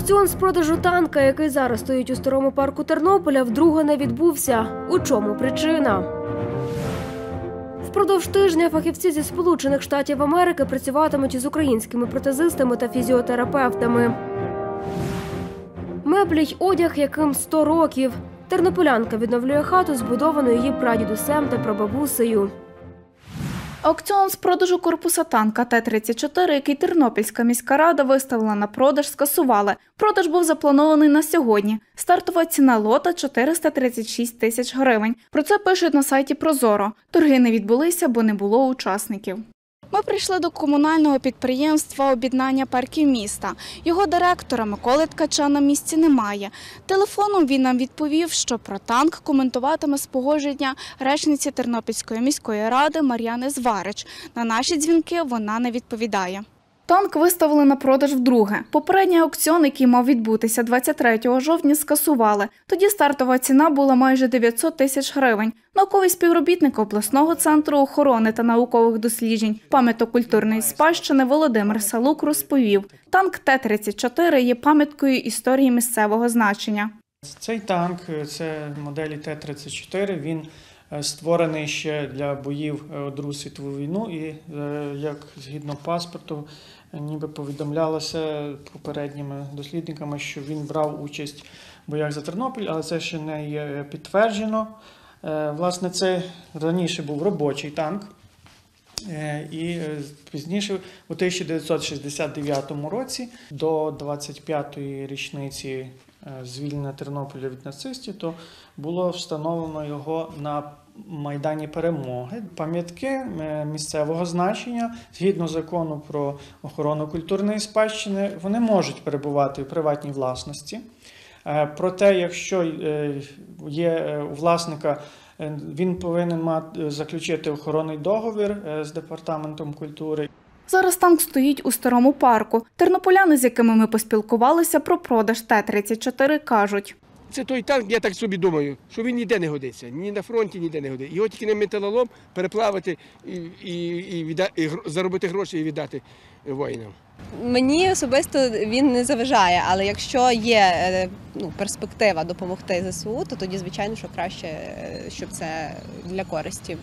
Аукціон з продажу танка, який зараз стоїть у старому парку Тернополя, вдруге не відбувся. У чому причина? Впродовж тижня фахівці зі Сполучених Штатів Америки працюватимуть із українськими протезистами та фізіотерапевтами. Меблі й одяг, яким 100 років. Тернополянка відновлює хату, збудовану її прадідусем та прабабусею. Аукціон з продажу корпуса танка Т-34, який Тернопільська міська рада виставила на продаж, скасували. Продаж був запланований на сьогодні. Стартова ціна лота – 436 тисяч гривень. Про це пишуть на сайті Прозоро. Торги не відбулися, бо не було учасників. Ми прийшли до комунального підприємства «Об'єднання парків міста». Його директора Миколи Ткача на місці немає. Телефоном він нам відповів, що про танк коментуватиме з погодження речниці Тернопільської міської ради Мар'яни Зварич. На наші дзвінки вона не відповідає. Танк виставили на продаж вдруге. Попередній аукціон, який мав відбутися 23 жовтня, скасували. Тоді стартова ціна була майже 900 тисяч гривень. Науковий співробітник обласного центру охорони та наукових досліджень пам'яток-культурної спадщини Володимир Салук розповів, танк Т-34 є пам'яткою історії місцевого значення. Цей танк, це моделі Т-34, він створений ще для боїв Другу світову війну і, як згідно паспорту, ніби повідомлялося попередніми дослідниками, що він брав участь в боях за Тернопіль, але це ще не є підтверджено. Власне, це раніше був робочий танк, і пізніше, у 1969 році, до 25-ї річниці звільнення Тернополя від нацистів, то було встановлено його на Майдані Перемоги. Пам'ятки місцевого значення, згідно закону про охорону культурної спадщини, вони можуть перебувати у приватній власності. Проте, якщо є у власника, він повинен заключити охоронний договір з Департаментом культури. Зараз танк стоїть у старому парку. Тернополяни, з якими ми поспілкувалися про продаж Т-34, кажуть. Це той танк, я так собі думаю, що він ніде не годиться, ні на фронті, ніде не годиться. Його тільки на металолом переплавити і заробити гроші і віддати воїнам. Мені особисто він не заважає, але якщо є перспектива допомогти ЗСУ, то тоді, звичайно, що краще, щоб це для користі.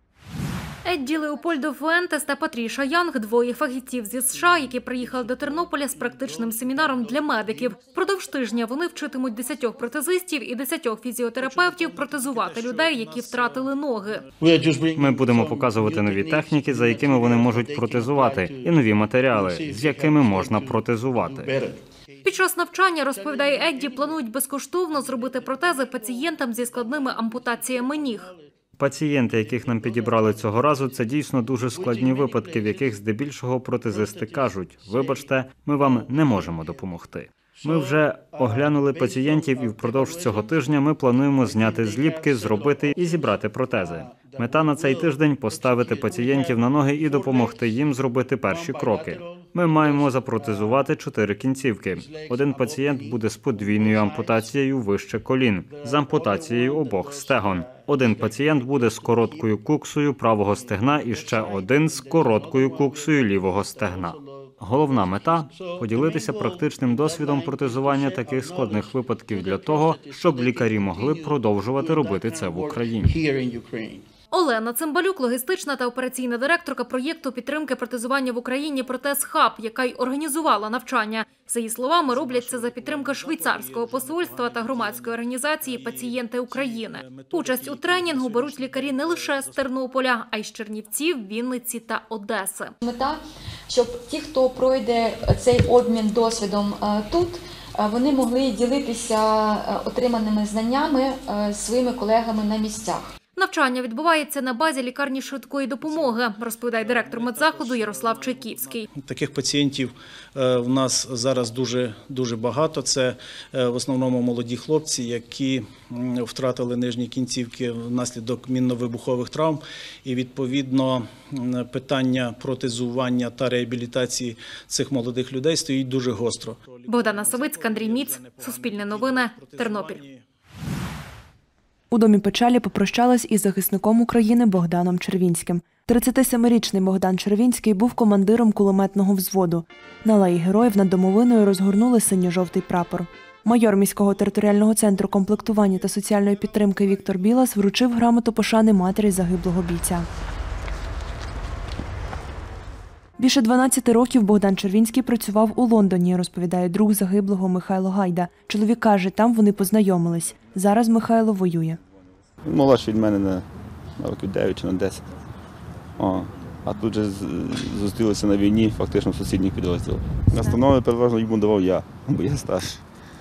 Едді Леопольдо Фуентес та Патріша Янг – двоє фахівців зі США, які приїхали до Тернополя з практичним семінаром для медиків. Впродовж тижня вони вчитимуть 10 протезистів і 10 фізіотерапевтів протезувати людей, які втратили ноги. Ми будемо показувати нові техніки, за якими вони можуть протезувати, і нові матеріали, з якими можна протезувати. Під час навчання, розповідає Едді, планують безкоштовно зробити протези пацієнтам зі складними ампутаціями ніг. Пацієнти, яких нам підібрали цього разу, це дійсно дуже складні випадки, в яких здебільшого протезисти кажуть: «Вибачте, ми вам не можемо допомогти». Ми вже оглянули пацієнтів і впродовж цього тижня ми плануємо зняти зліпки, зробити і зібрати протези. Мета на цей тиждень – поставити пацієнтів на ноги і допомогти їм зробити перші кроки. Ми маємо запротезувати 4 кінцівки. Один пацієнт буде з подвійною ампутацією вище колін, з ампутацією обох стегон. Один пацієнт буде з короткою куксою правого стегна і ще один з короткою куксою лівого стегна. Головна мета – поділитися практичним досвідом протезування таких складних випадків для того, щоб лікарі могли продовжувати робити це в Україні. Олена Цимбалюк – логістична та операційна директорка проєкту підтримки протезування в Україні «Протез Хаб», яка й організувала навчання. За її словами, роблять це за підтримки швейцарського посольства та громадської організації «Пацієнти України». Участь у тренінгу беруть лікарі не лише з Тернополя, а й з Чернівців, Вінниці та Одеси. Мета, щоб ті, хто пройде цей обмін досвідом тут, вони могли ділитися отриманими знаннями зі своїми колегами на місцях. Навчання відбувається на базі лікарні швидкої допомоги, розповідає директор медзакладу Ярослав Чайківський. Таких пацієнтів в нас зараз дуже багато. Це в основному молоді хлопці, які втратили нижні кінцівки внаслідок мінно-вибухових травм. І, відповідно, питання протезування та реабілітації цих молодих людей стоїть дуже гостро. Богдана Савицька, Андрій Міц, Суспільне новини, Тернопіль. У домі печалі попрощались із захисником України Богданом Червінським. 37-річний Богдан Червінський був командиром кулеметного взводу. На алеї Героїв над домовиною розгорнули синьо-жовтий прапор. Майор міського територіального центру комплектування та соціальної підтримки Віктор Білас вручив грамоту пошани матері загиблого бійця. Більше 12 років Богдан Червінський працював у Лондоні, розповідає друг загиблого Михайло Гайда. Чоловік каже, там вони познайомились. Зараз Михайло воює. Він молодший від мене на років 9 чи на 10. А тут же зустрілися на війні, фактично в сусідніх підрозділах. Настанови переважно йому давав я, бо я старший.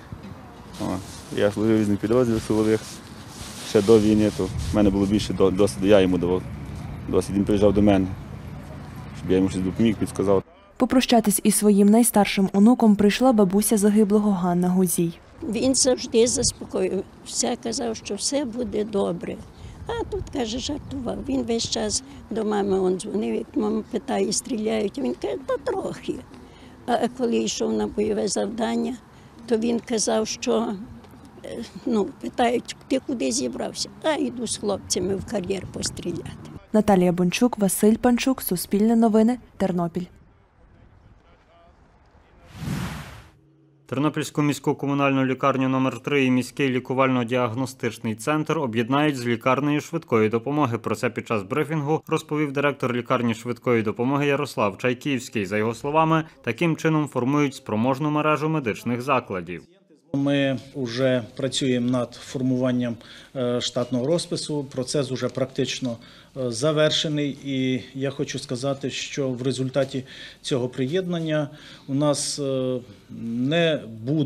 Я служив в різних підрозділах силових. Ще до війни, то в мене було більше досвіду, я йому давав досвід. Він приїжджав до мене, щоб я йому щось допоміг, підказав. Попрощатись із своїм найстаршим онуком прийшла бабуся загиблого Ганна Гузій. Він завжди заспокоював, казав, що все буде добре. А тут, каже, жартував. Він весь час до мами дзвонив, як мама питає, стріляють. Він каже, та трохи. А коли йшов на бойове завдання, то він казав, що, питають, ти куди зібрався? А йду з хлопцями в кар'єр постріляти. Наталія Бончук, Василь Панчук, Суспільне новини, Тернопіль. Тернопільську міську комунальну лікарню номер 3 і міський лікувально-діагностичний центр об'єднають з лікарнею швидкої допомоги. Про це під час брифінгу розповів директор лікарні швидкої допомоги Ярослав Чайківський. За його словами, таким чином формують спроможну мережу медичних закладів. Ми вже працюємо над формуванням штатного розпису, процес вже практично завершений, і я хочу сказати, що в результаті цього приєднання у нас не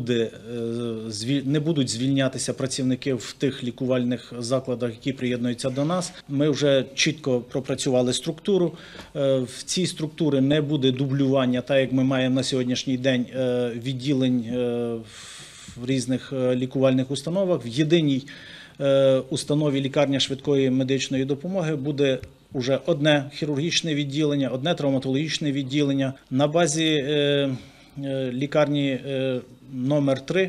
будуть звільнятися працівники в тих лікувальних закладах, які приєднуються до нас. Ми вже чітко пропрацювали структуру. В цій структурі не буде дублювання, так як ми маємо на сьогоднішній день відділень в різних лікувальних установах. В єдиній установі лікарня швидкої медичної допомоги буде вже одне хірургічне відділення, одне травматологічне відділення. На базі лікарні номер 3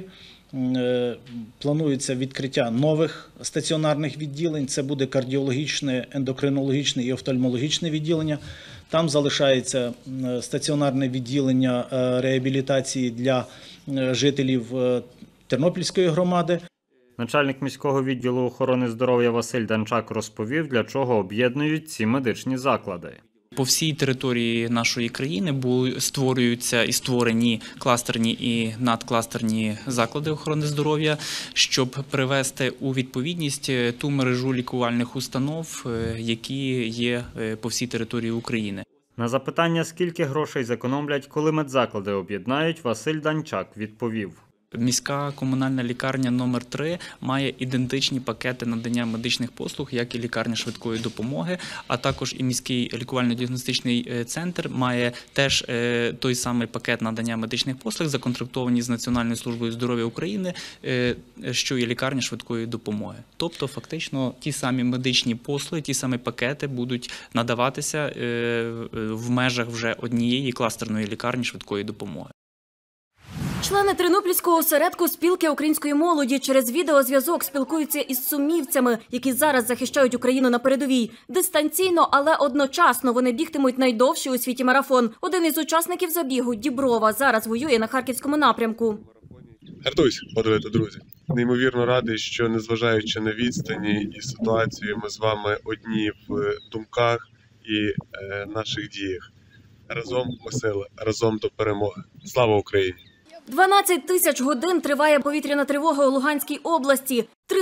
планується відкриття нових стаціонарних відділень. Це буде кардіологічне, ендокринологічне і офтальмологічне відділення. Там залишається стаціонарне відділення реабілітації для жителів Тернопільської громади. Начальник міського відділу охорони здоров'я Василь Данчак розповів, для чого об'єднують ці медичні заклади. По всій території нашої країни створюються і створені кластерні і надкластерні заклади охорони здоров'я, щоб привести у відповідність ту мережу лікувальних установ, які є по всій території України. На запитання, скільки грошей зекономлять, коли медзаклади об'єднають, Василь Данчак відповів. Міська комунальна лікарня номер 3 має ідентичні пакети надання медичних послуг, як і лікарня швидкої допомоги, а також і міський лікувально-діагностичний центр має теж той самий пакет надання медичних послуг, законтрактовані з Національною службою здоров'я України, що і лікарня швидкої допомоги. Тобто, фактично, ті самі медичні послуги, ті самі пакети будуть надаватися в межах вже однієї кластерної лікарні швидкої допомоги. Члени Тернопільського осередку спілки української молоді через відеозв'язок спілкуються із сумівцями, які зараз захищають Україну на передовій. Дистанційно, але одночасно вони бігтимуть найдовший у світі марафон. Один із учасників забігу, Діброва, зараз воює на Харківському напрямку. Гартуйся, подруги та друзі. Неймовірно радий, що незважаючи на відстані і ситуацію, ми з вами одні в думках і наших діях. Разом ми сила, разом до перемоги. Слава Україні! 12 тисяч годин триває повітряна тривога у Луганській області.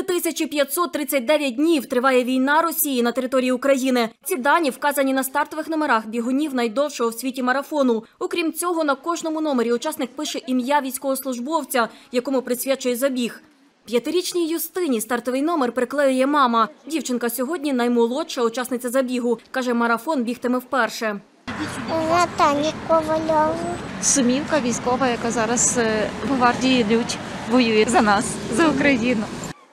3539 днів триває війна Росії на території України. Ці дані вказані на стартових номерах бігунів найдовшого в світі марафону. Окрім цього, на кожному номері учасник пише ім'я військовослужбовця, якому присвячує забіг. 5-річній Юстині стартовий номер приклеює мама. Дівчинка сьогодні наймолодша учасниця забігу. Каже, марафон бігтиме вперше. Наталі Ковальова. Сумівка військова, яка зараз в гвардії Людь воює за нас, за Україну.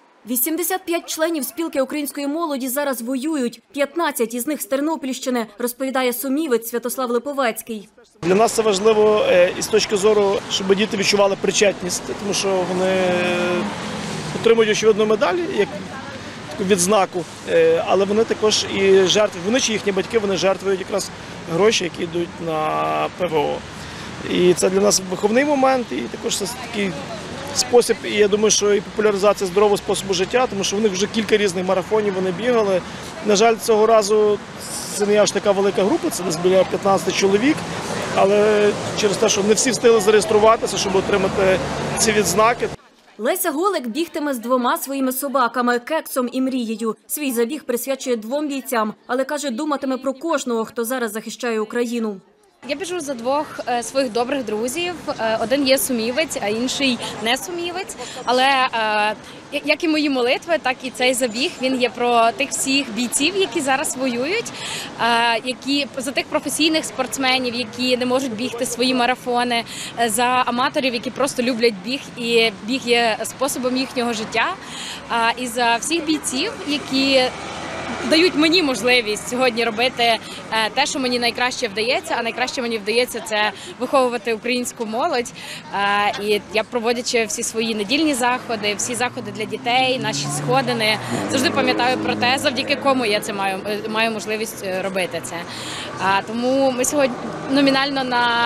85 членів спілки української молоді зараз воюють. 15 із них з Тернопільщини, розповідає сумівець Святослав Липовецький. Для нас це важливо із точки зору, щоб діти відчували причетність, тому що вони отримують очевидну медаль, як таку відзнаку, але вони також і жертвують, вони чи їхні батьки, вони жертвують якраз гроші, які йдуть на ПВО. І це для нас виховний момент, і також це такий спосіб, і я думаю, що і популяризація здорового способу життя, тому що в них вже кілька різних марафонів вони бігали. На жаль, цього разу це не аж така велика група, це десь біля 15 чоловік, але через те, що не всі встигли зареєструватися, щоб отримати ці відзнаки. Леся Голик бігтиме з 2 своїми собаками – Кексом і Мрією. Свій забіг присвячує 2 бійцям, але каже, думатиме про кожного, хто зараз захищає Україну. Я біжу за 2 своїх добрих друзів. Один є сумівець, а інший не сумівець. Але як і мої молитви, так і цей забіг, він є про тих всіх бійців, які зараз воюють, за тих професійних спортсменів, які не можуть бігти свої марафони, за аматорів, які просто люблять біг, і біг є способом їхнього життя, і за всіх бійців, які дають мені можливість сьогодні робити те, що мені найкраще вдається, а найкраще мені вдається – це виховувати українську молодь. І я, проводячи всі свої недільні заходи, всі заходи для дітей, наші сходини, завжди пам'ятаю про те, завдяки кому я це маю можливість робити це. Тому ми сьогодні номінально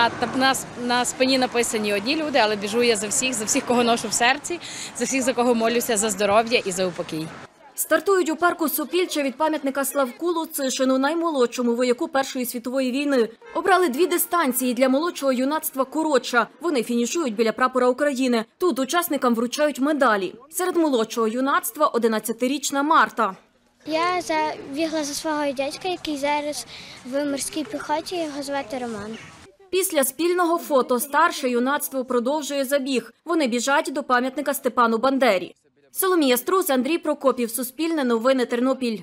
на спині написані одні люди, але біжу я за всіх, кого ношу в серці, за всіх, за кого молюся за здоров'я і за упокій. Стартують у парку Сопільча від пам'ятника Славку Луцишину, наймолодшому вояку Першої світової війни. Обрали 2 дистанції для молодшого юнацтва коротша. Вони фінішують біля прапора України. Тут учасникам вручають медалі. Серед молодшого юнацтва 11-річна Марта. Я бігла за свого дядька, який зараз в морській піхоті, його звати Роман. Після спільного фото старше юнацтво продовжує забіг. Вони біжать до пам'ятника Степану Бандері. Соломія Струс, Андрій Прокопів, Суспільне новини, Тернопіль.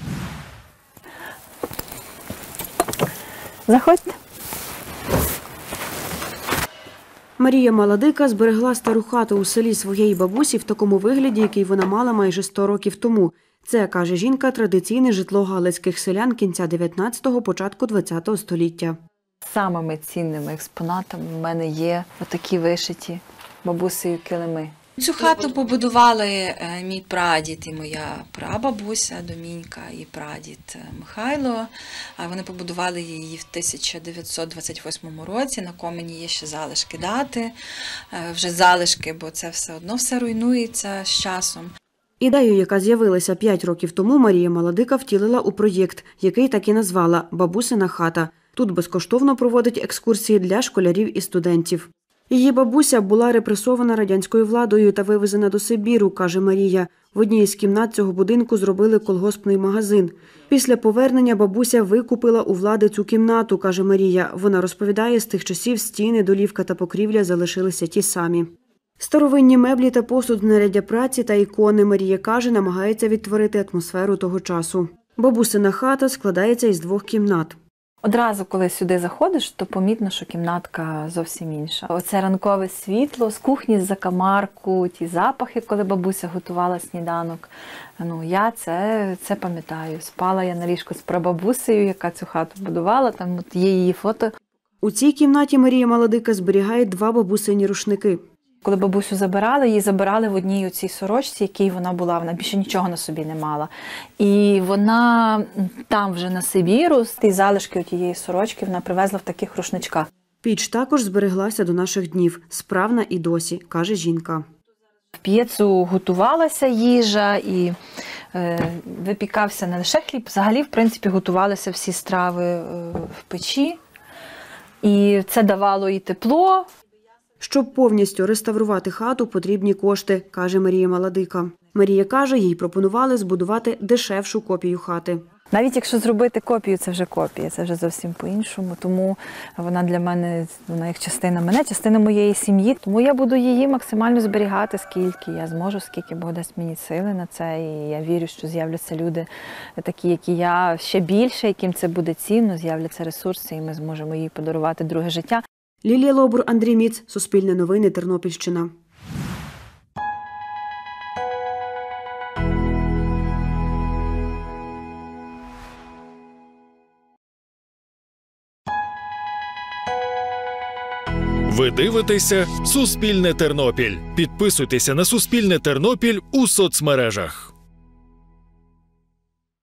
Заходьте. Марія Маладика зберегла стару хату у селі своєї бабусі в такому вигляді, який вона мала майже 100 років тому. Це, каже жінка, традиційне житло галицьких селян кінця 19-го, початку 20-го століття. Самими цінними експонатами в мене є отакі вишиті бабусею килими. Цю хату побудували мій прадід і моя прабабуся Домінька і прадід Михайло. Вони побудували її в 1928 році. На комені є ще залишки дати, вже залишки, бо це все одно все руйнується з часом. Ідею, яка з'явилася 5 років тому, Марія Маладика втілила у проєкт, який так і назвала «Бабусина хата». Тут безкоштовно проводить екскурсії для школярів і студентів. Її бабуся була репресована радянською владою та вивезена до Сибіру, каже Марія. В одній із кімнат цього будинку зробили колгоспний магазин. Після повернення бабуся викупила у влади цю кімнату, каже Марія. Вона розповідає, з тих часів стіни, долівка та покрівля залишилися ті самі. Старовинні меблі та посуд, знаряддя праці та ікони, Марія каже, намагається відтворити атмосферу того часу. Бабусина хата складається із 2 кімнат. Одразу, коли сюди заходиш, то помітно, що кімнатка зовсім інша. Оце ранкове світло, з кухні, з-за камарку, ті запахи, коли бабуся готувала сніданок. Я це пам'ятаю. Спала я на ліжку з прабабусею, яка цю хату будувала, там є її фото. У цій кімнаті Марія Маладика зберігає 2 бабусині рушники. Коли бабусю забирали, її забирали в одній у цій сорочці, якій вона була. Вона більше нічого на собі не мала. І вона там вже на Сибіру, з тієї залишки тієї сорочки, вона привезла в таких рушничках. Піч також збереглася до наших днів. Справна і досі, каже жінка. В п'єцу готувалася їжа і випікався не лише хліб. Взагалі, в принципі, готувалися всі страви в печі. І це давало і тепло. Щоб повністю реставрувати хату, потрібні кошти, каже Марія Маладика. Марія каже, їй пропонували збудувати дешевшу копію хати. Навіть якщо зробити копію, це вже копія, це вже зовсім по-іншому. Тому вона для мене, вона як частина мене, частина моєї сім'ї. Тому я буду її максимально зберігати, скільки я зможу, скільки Бог дасть мені сили на це. І я вірю, що з'являться люди такі, як і я, ще більше, яким це буде цінно, з'являться ресурси, і ми зможемо їй подарувати друге життя. Лілія Лобур, Андрій Міц, Суспільне новини, Тернопільщина. Ви дивитеся «Суспільне Тернопіль». Підписуйтеся на «Суспільне Тернопіль» у соцмережах.